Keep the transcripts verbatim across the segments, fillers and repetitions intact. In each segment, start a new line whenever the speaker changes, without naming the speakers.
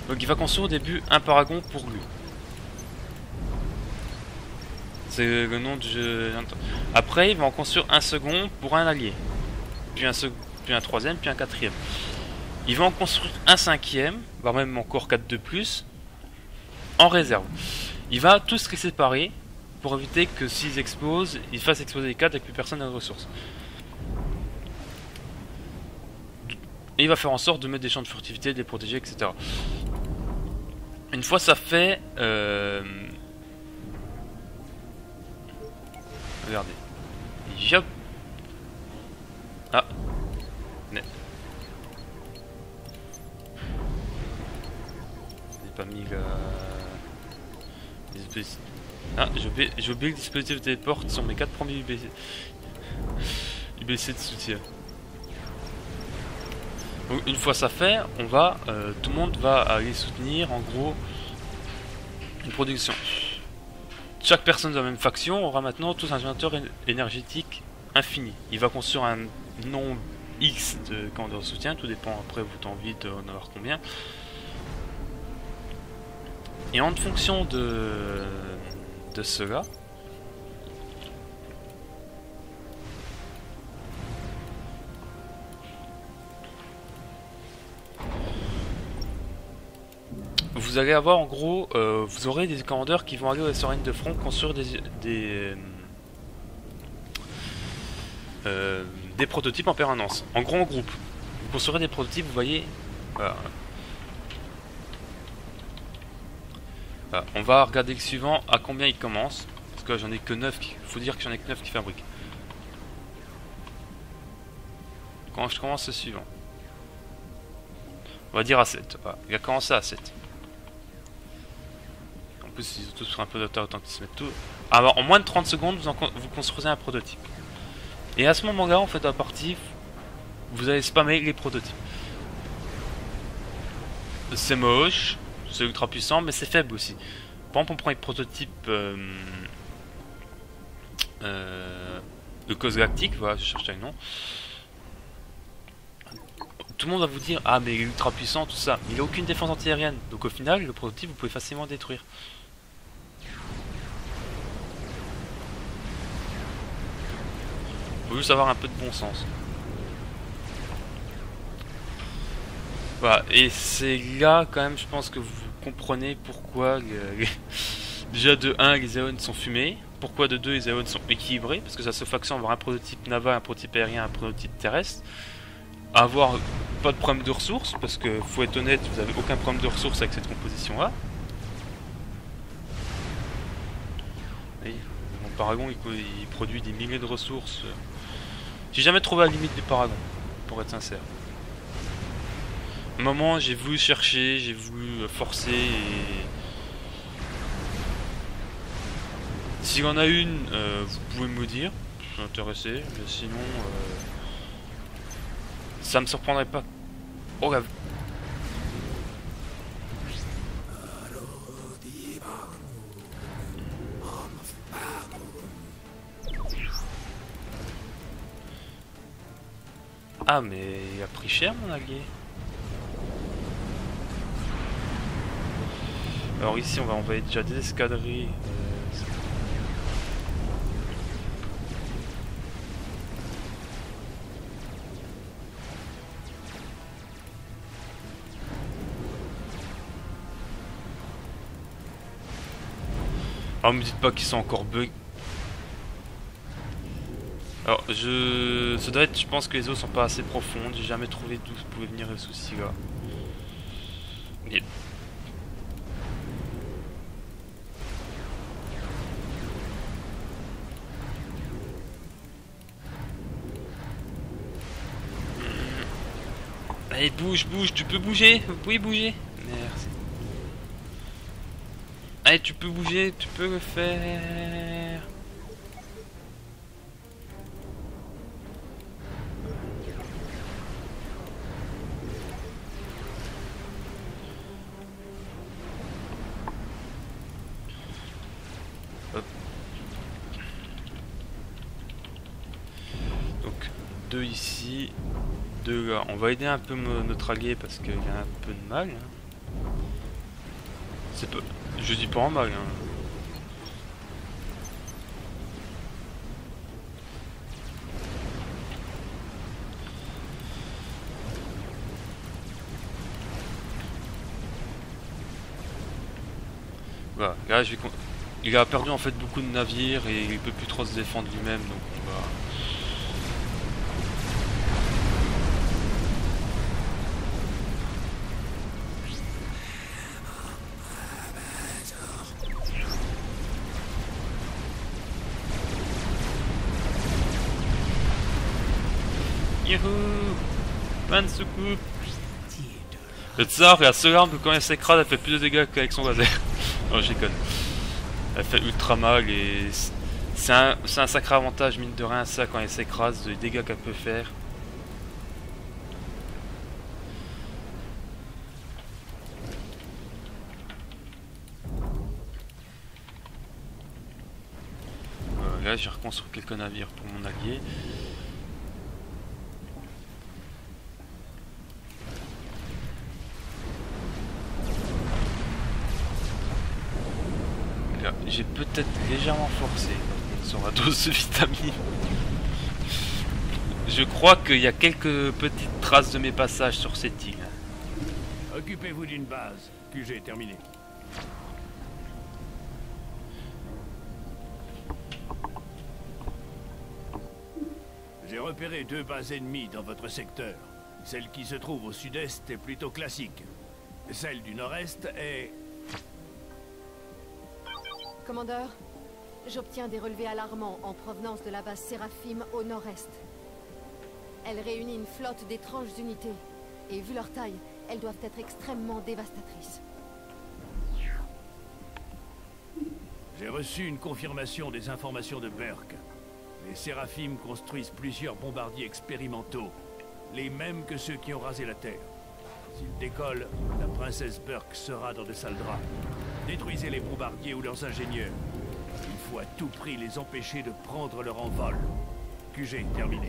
Donc il va construire au début un paragon pour lui. C'est le nom du jeu. Après il va en construire un second pour un allié. Puis un, sec... puis un troisième, puis un quatrième. Il va en construire un cinquième, voire même encore quatre de plus, en réserve. Il va tous les séparer pour éviter que s'ils explosent, ils fassent exploser les quatre et que plus personne n'a de ressources. Et il va faire en sorte de mettre des champs de furtivité, de les protéger, et cetera. Une fois ça fait... Euh... Regardez. Yop. Ah. Mais... J'ai pas mis la... Les ah, j'ai oublié, j'ai oublié que le dispositif de téléport sont mes quatre premiers U B C. U B C de soutien. Donc, une fois ça fait, on va, euh, tout le monde va aller soutenir en gros une production. Chaque personne de la même faction aura maintenant tous un générateur énergétique infini. Il va construire un nombre X de commandeurs de soutien, tout dépend après votre envie d'en avoir combien. Et en fonction de, de cela, vous allez avoir en gros, euh, vous aurez des commandeurs qui vont aller sur la ligne de front construire des des, euh, des prototypes en permanence, en gros en groupe. Vous construirez des prototypes, vous voyez. Voilà. Voilà. On va regarder le suivant, à combien il commence. Parce que j'en ai que neuf, il faut dire que j'en ai que neuf qui fabriquent. Quand je commence le suivant, on va dire à sept. Voilà. Il a commencé à sept. En plus, ils ont tous sur un peu d'auteur, autant qu'ils se mettent tout. Alors, en moins de trente secondes, vous, en, vous construisez un prototype. Et à ce moment-là, en fait, à la partie, vous allez spammer les prototypes. C'est moche, c'est ultra puissant, mais c'est faible aussi. Par exemple, on prend les prototypes euh, euh, de cause galactique, voilà, je cherche un nom. Tout le monde va vous dire, ah mais il est ultra puissant, tout ça. Mais il n'a aucune défense antiaérienne. Donc au final, le prototype, vous pouvez facilement détruire. Il faut juste avoir un peu de bon sens. Voilà, et c'est là quand même, je pense que vous comprenez pourquoi les, les, déjà de un les Aeons sont fumés, pourquoi de deux les Aeons sont équilibrés, parce que ça se faction avoir un prototype naval, un prototype aérien, un prototype terrestre, avoir pas de problème de ressources, parce que faut être honnête, vous avez aucun problème de ressources avec cette composition là. Oui, mon Paragon il, il produit des milliers de ressources. J'ai jamais trouvé la limite du Paragon, pour être sincère. À un moment, j'ai voulu chercher, j'ai voulu forcer et... S'il y en a une, euh, vous pouvez me dire, je suis intéressé, mais sinon... Euh... Ça me surprendrait pas. Oh là... Ah mais il a pris cher mon allié. Alors ici on va envoyer déjà des escadrilles. Euh, Alors me dites pas qu'ils sont encore bugs. Alors je... Ça doit être, je pense que les eaux sont pas assez profondes, j'ai jamais trouvé d'où pouvait venir le souci là. Mais... Allez bouge, bouge, tu peux bouger, vous pouvez bouger. Merci. Allez tu peux bouger, tu peux le faire. Deux ici, deux là. On va aider un peu notre allié parce qu'il a un peu de mal. Hein. C'est pas... Je dis pas en mal, hein. Voilà, là je vais... Il a perdu en fait beaucoup de navires et il peut plus trop se défendre lui-même, donc on va... Youhou! Plein de soucoupes! Le tsar est la seule arme que quand elle s'écrase, elle fait plus de dégâts qu'avec son laser. Non, je déconne. Elle fait ultra mal et c'est un, un sacré avantage, mine de rien, ça, quand elle s'écrase, les dégâts qu'elle peut faire. Euh, là, j'ai reconstruit quelques navires pour mon allié. J'ai peut-être légèrement forcé sur ma dose de vitamine. Je crois qu'il y a quelques petites traces de mes passages sur cette île.
Occupez-vous d'une base. Q G terminé. J'ai repéré deux bases ennemies dans votre secteur. Celle qui se trouve au sud-est est plutôt classique. Celle du nord-est est...
Commandeur, j'obtiens des relevés alarmants en provenance de la base Séraphim au nord-est. Elle réunit une flotte d'étranges unités, et vu leur taille, elles doivent être extrêmement dévastatrices.
J'ai reçu une confirmation des informations de Burke. Les Séraphim construisent plusieurs bombardiers expérimentaux, les mêmes que ceux qui ont rasé la Terre. S'ils décollent, la princesse Burke sera dans de sales draps. Détruisez les bombardiers ou leurs ingénieurs. Il faut à tout prix les empêcher de prendre leur envol. Q G terminé.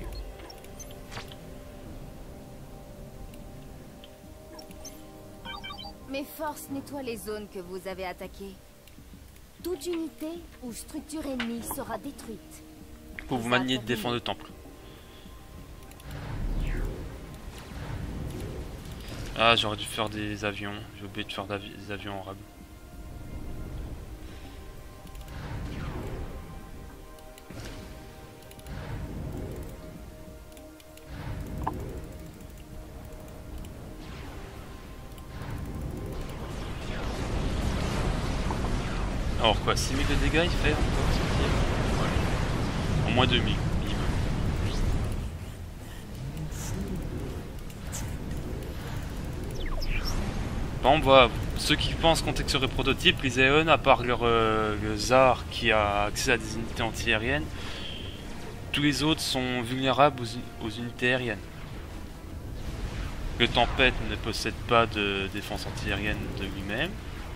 Mes forces nettoient les zones que vous avez attaquées. Toute unité ou structure ennemie sera détruite.
Pour vous manier de défendre le temple. Ah, j'aurais dû faire des avions. J'ai oublié de faire des avions en rab. Alors quoi, six mille de dégâts il fait encore ce tir? Ouais. Au moins deux mille minimum. Bon, bah, ceux qui pensent qu'on est sur les prototypes, les Aeon, à part leur, euh, le Tsar qui a accès à des unités anti-aériennes, tous les autres sont vulnérables aux, aux unités aériennes. Le Tempête ne possède pas de défense anti-aérienne de lui-même.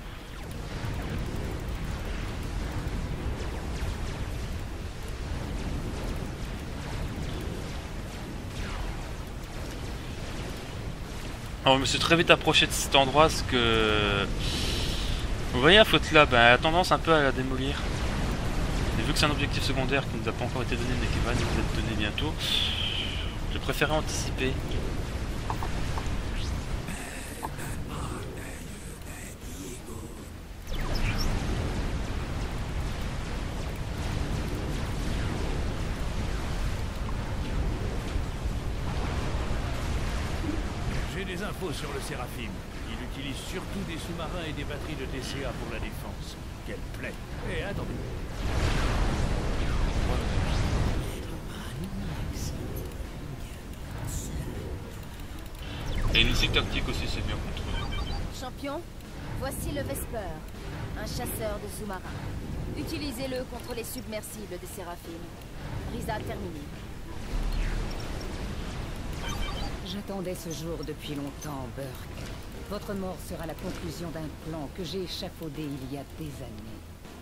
Alors, je me suis très vite approché de cet endroit parce que... Vous voyez la flotte là, ben, elle a tendance un peu à la démolir. Et vu que c'est un objectif secondaire qui ne nous a pas encore été donné mais qui va nous être donné bientôt, je préférais anticiper.
Des infos sur le Séraphim. Il utilise surtout des sous-marins et des batteries de D C A pour la défense. Quelle plaie. Eh, attendez.
Et une cycle tactique aussi, c'est bien contre eux.
Champion, voici le Vesper, un chasseur de sous-marins. Utilisez-le contre les submersibles des Séraphim. Risa terminé.
J'attendais ce jour depuis longtemps, Burke. Votre mort sera la conclusion d'un plan que j'ai échafaudé il y a des années.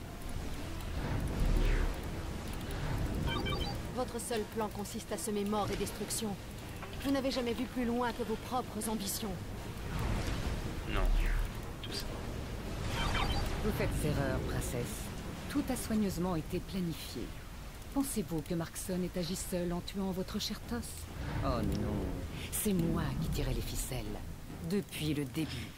Votre seul plan consiste à semer mort et destruction. Vous n'avez jamais vu plus loin que vos propres ambitions.
Non, tout ça.
Vous faites erreur, princesse. Tout a soigneusement été planifié. Pensez-vous que Markson ait agi seul en tuant votre cher Toss? Oh non, c'est moi qui tirais les ficelles. Depuis le début.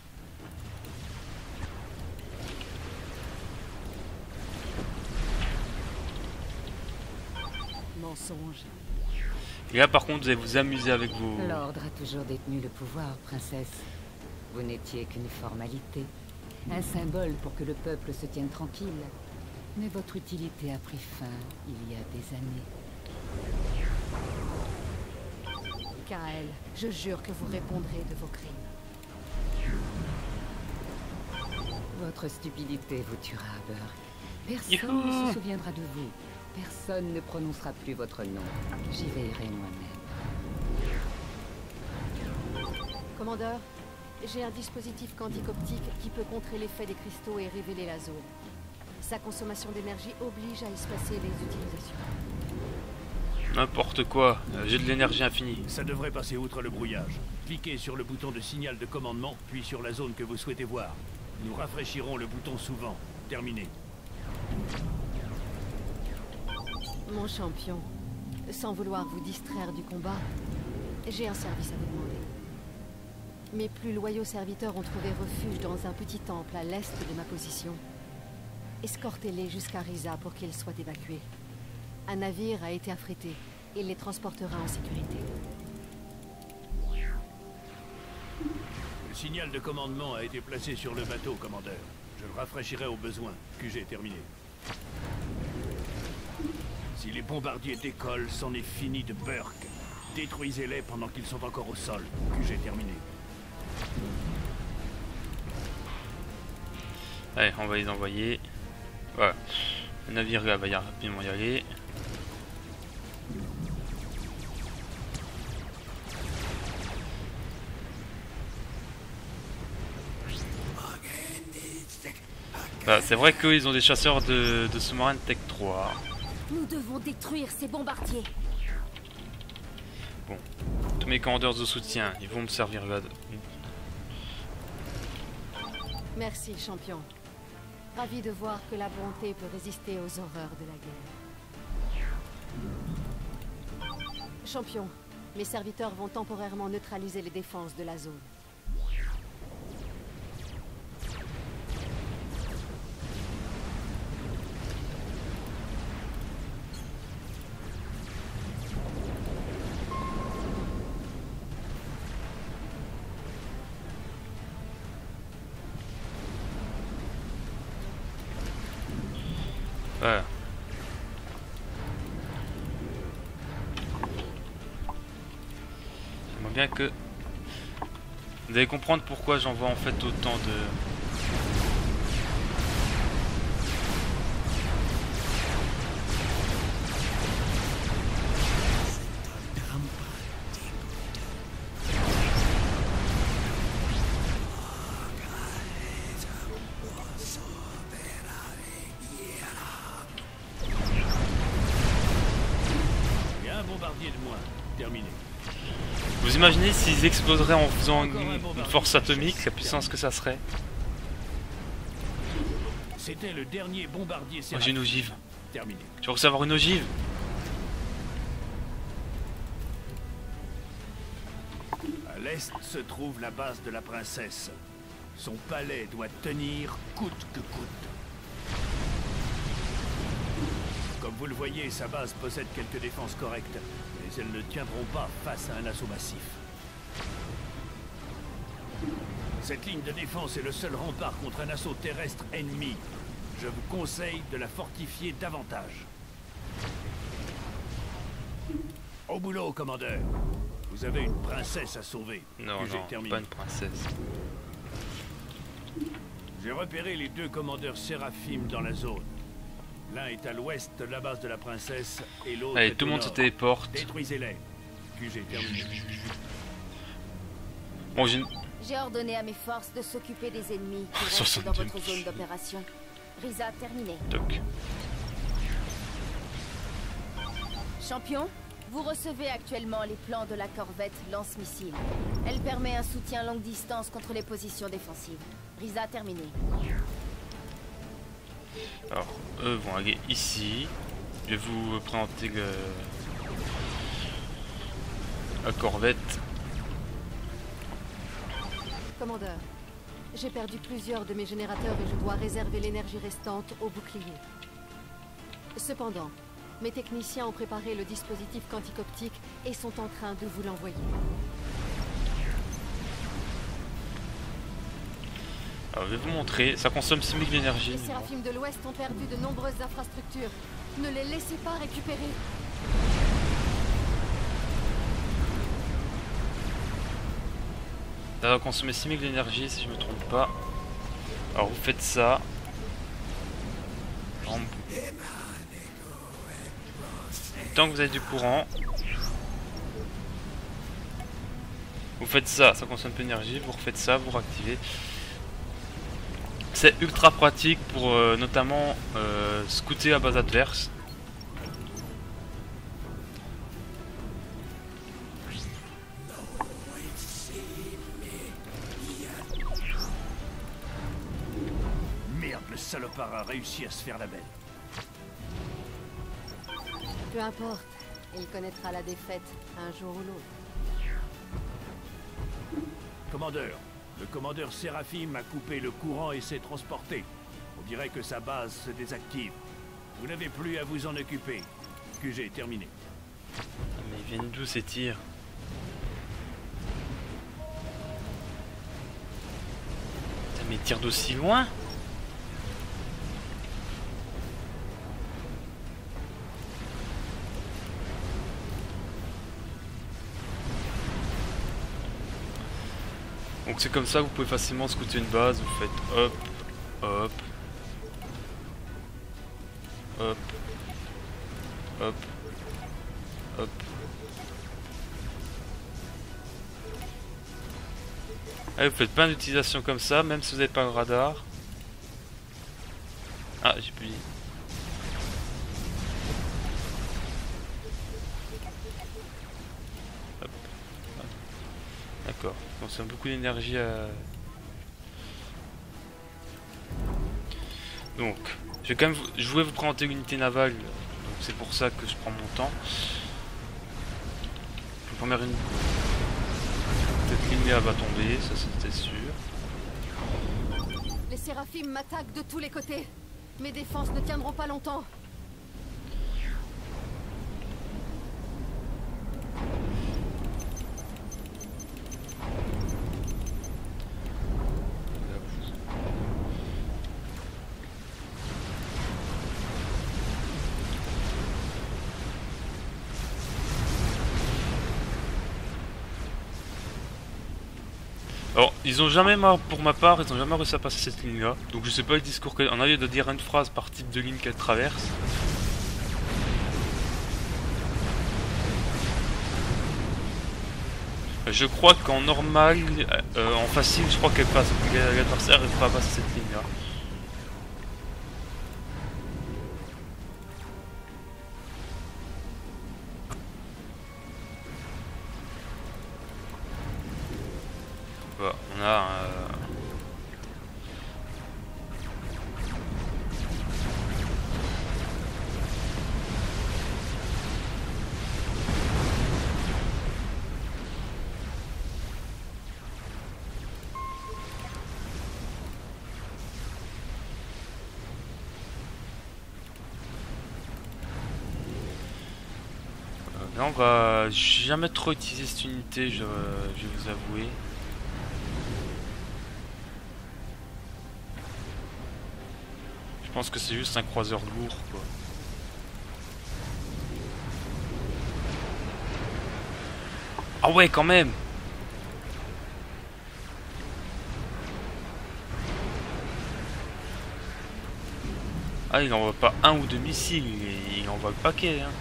Mensonge.
Et là par contre vous allez vous amuser avec vos...
L'ordre a toujours détenu le pouvoir, princesse. Vous n'étiez qu'une formalité. Un symbole pour que le peuple se tienne tranquille. Mais votre utilité a pris fin il y a des années.
Kael, je jure que vous répondrez de vos crimes.
Votre stupidité vous tuera, Burke. Personne
Youhou.
ne se souviendra de vous. Personne ne prononcera plus votre nom. J'y veillerai moi-même.
Commandeur, j'ai un dispositif quantique optique qui peut contrer l'effet des cristaux et révéler la zone. Sa consommation d'énergie oblige à espacer les utilisations.
N'importe quoi, j'ai de l'énergie infinie.
Ça devrait passer outre le brouillage. Cliquez sur le bouton de signal de commandement, puis sur la zone que vous souhaitez voir. Nous rafraîchirons le bouton souvent. Terminé.
Mon champion, sans vouloir vous distraire du combat, j'ai un service à vous demander. Mes plus loyaux serviteurs ont trouvé refuge dans un petit temple à l'est de ma position. Escortez-les jusqu'à Risa pour qu'ils soient évacués. Un navire a été affrété. Il les transportera en sécurité.
Le signal de commandement a été placé sur le bateau, commandeur. Je le rafraîchirai au besoin. Q G terminé. Si les bombardiers décollent, c'en est fini de Burke. Détruisez-les pendant qu'ils sont encore au sol. Q G terminé.
Allez, on va les envoyer. Voilà. Le navire là va y rapidement y aller. Bah, c'est vrai qu'ils ont des chasseurs de, de sous-marins Tech trois.
Nous devons détruire ces bombardiers.
Bon, tous mes commandeurs de soutien, ils vont me servir là.
Merci, champion. Ravi de voir que la bonté peut résister aux horreurs de la guerre. Champion, mes serviteurs vont temporairement neutraliser les défenses de la zone.
Voilà. J'aimerais bien que... Vous allez comprendre pourquoi j'envoie en fait autant de...
De moins. Terminé.
Vous imaginez s'ils exploseraient en faisant une, une force atomique, la puissance que ça serait?
C'était le dernier bombardier.
Oh, j'ai une ogive.
Terminé.
Tu veux recevoir une ogive?
À l'est se trouve la base de la princesse. Son palais doit tenir coûte que coûte. Comme vous le voyez, sa base possède quelques défenses correctes, mais elles ne tiendront pas face à un assaut massif. Cette ligne de défense est le seul rempart contre un assaut terrestre ennemi. Je vous conseille de la fortifier davantage. Au boulot, commandeur. Vous avez une princesse à sauver.
Non,
que j'ai
non,
terminé.
pas une princesse.
J'ai repéré les deux commandeurs Séraphim dans la zone. L'un est à l'ouest de la base de la princesse et l'autre
Allez,
est
tout
au
le monde se
nord.
téléporte.
Détruisez-les. Q G terminé.
Bon, j'ai une...
J'ai ordonné à mes forces de s'occuper des ennemis qui restent
soixante-deux.
dans votre zone d'opération. Risa, terminé.
Toc.
Champion, vous recevez actuellement les plans de la corvette lance-missile. Elle permet un soutien longue distance contre les positions défensives. Risa, terminé.
Alors, eux vont aller ici. Je vais vous présenter le... la corvette.
Commandeur, j'ai perdu plusieurs de mes générateurs et je dois réserver l'énergie restante au bouclier. Cependant, mes techniciens ont préparé le dispositif quantique optique et sont en train de vous l'envoyer.
Alors, je vais vous montrer, ça consomme six mille d'énergie.
Les Séraphimes de l'Ouest ont perdu de nombreuses infrastructures. Ne les laissez pas récupérer.
Ça va consommer six mille d'énergie si je me trompe pas. Alors vous faites ça. En... Tant que vous avez du courant. Vous faites ça, ça consomme peu d'énergie. Vous refaites ça, vous réactivez. C'est ultra pratique pour euh, notamment euh, scouter à base adverse.
Merde, le salopard a réussi à se faire la belle.
Peu importe, il connaîtra la défaite un jour ou l'autre.
Commandeur, le commandeur Séraphim a coupé le courant et s'est transporté. On dirait que sa base se désactive. Vous n'avez plus à vous en occuper. Q G terminé.
Ah, mais ils viennent d'où ces tirs? Putain, mais ils tirent d'aussi loin? Donc c'est comme ça que vous pouvez facilement scouter une base, vous faites hop, hop, hop, hop, hop. Allez, vous faites plein d'utilisations comme ça, même si vous n'avez pas le radar. Ah, j'ai plus dit. D'accord, ça consomme beaucoup d'énergie à... Donc, je vais quand même vous... je voulais vous présenter l'unité navale, donc c'est pour ça que je prends mon temps. La première unité... Cette ligne va tomber, ça c'était sûr.
Les Séraphimes m'attaquent de tous les côtés. Mes défenses ne tiendront pas longtemps.
Alors, ils ont jamais, pour ma part, ils ont jamais réussi à passer cette ligne-là. Donc je sais pas le discours qu'elle... On a lieu de dire une phrase par type de ligne qu'elle traverse. Je crois qu'en normal, euh, en facile, je crois qu'elle passe. L'adversaire ne fera pas passer cette ligne-là. Voilà, on a euh... là on va jamais trop utiliser cette unité, je, je vais vous avouer. Je pense que c'est juste un croiseur lourd quoi. Ah ouais quand même. Ah il envoie pas un ou deux missiles, il envoie le paquet hein.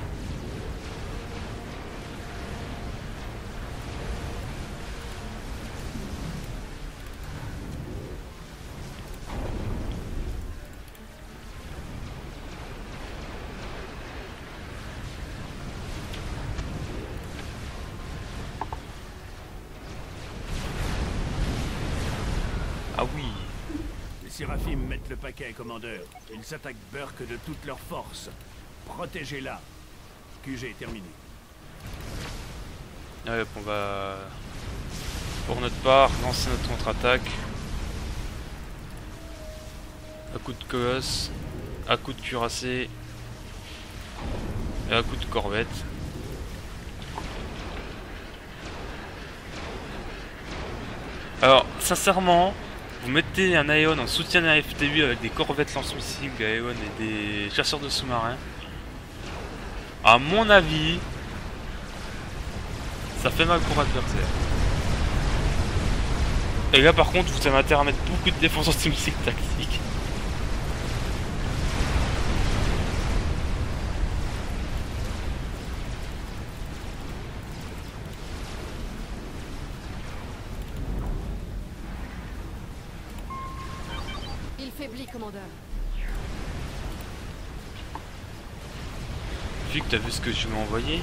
Séraphimes mettent le paquet, commandeur. Ils s'attaquent Burke de toute leur force. Protégez-la. Q G terminé.
Ouais, on va pour notre part lancer notre contre-attaque. À coup de colosse, à coup de cuirassé et à coup de corvette. Alors, sincèrement, vous mettez un Aeon en soutien d'un F T huit avec des corvettes lance-missiles Aeon et des chasseurs de sous-marins. À mon avis, ça fait mal pour l'adversaire. Et là, par contre, vous avez intérêt à mettre beaucoup de défense anti-missile tactique.
Il faiblit, commandeur.
Vu que t'as vu ce que je lui ai envoyé.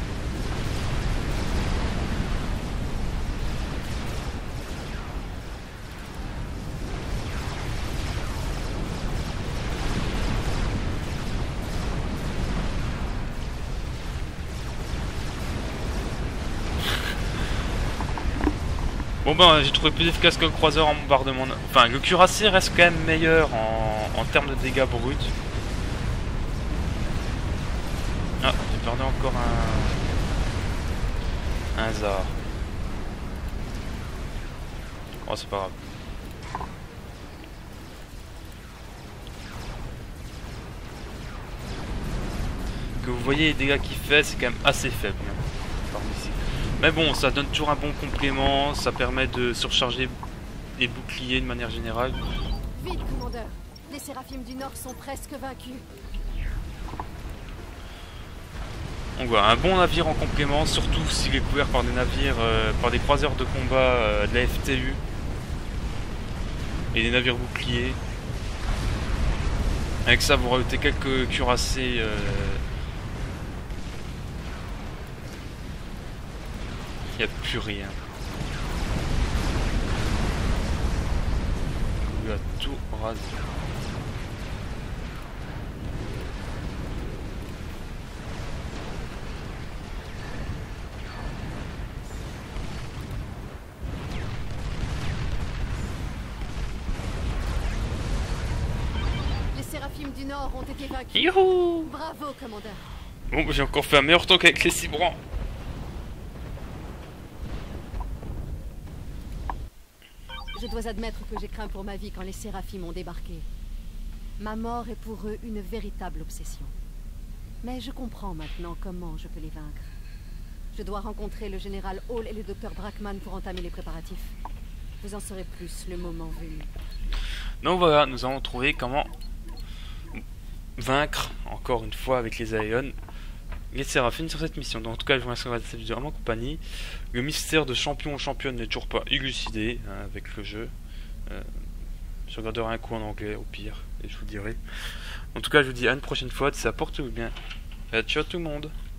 Bon ben j'ai trouvé plus efficace que le croiseur en bombardement. Enfin le cuirassé reste quand même meilleur en, en termes de dégâts bruts. Ah, j'ai perdu encore un... un hasard. Oh c'est pas grave. Que vous voyez les dégâts qu'il fait, c'est quand même assez faible. Par ici. Mais bon, ça donne toujours un bon complément, ça permet de surcharger les boucliers de manière générale.
Vite, commandeur. Les Séraphimes du Nord sont presque vaincus.
On voit un bon navire en complément, surtout s'il est couvert par des navires, euh, par des croiseurs de combat euh, de la F T U et des navires boucliers. Avec ça, vous rajoutez quelques cuirassés. Euh, Il n'y a plus rien. On lui a tout rasé.
Les Séraphimes du Nord ont été vaincus.
Youhou!
Bravo, commandeur.
Bon, j'ai encore fait un meilleur temps qu'avec les Cibrans.
Je dois admettre que j'ai craint pour ma vie quand les Séraphimes ont débarqué. Ma mort est pour eux une véritable obsession. Mais je comprends maintenant comment je peux les vaincre. Je dois rencontrer le général Hall et le docteur Brackman pour entamer les préparatifs. Vous en saurez plus le moment venu.
Donc voilà, nous avons trouvé comment vaincre, encore une fois avec les Aeon, les Séraphimes sur cette mission. Donc en tout cas, je vous remercie de cette vidéo à ma compagnie. Le mystère de champion ou championne n'est toujours pas élucidé hein, avec le jeu. Euh, je regarderai un coup en anglais au pire et je vous dirai. En tout cas, je vous dis à une prochaine fois. Ça porte bien. Et ciao tout le monde.